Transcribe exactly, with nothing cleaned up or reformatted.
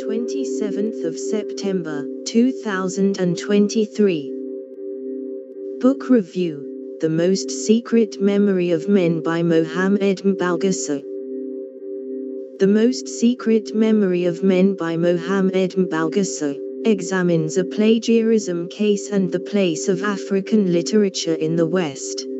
twenty-seventh of September, two thousand twenty-three. Book Review: The Most Secret Memory of Men by Mohamed Mbougar Sarr. The Most Secret Memory of Men by Mohamed Mbougar Sarr examines a plagiarism case and the place of African literature in the West.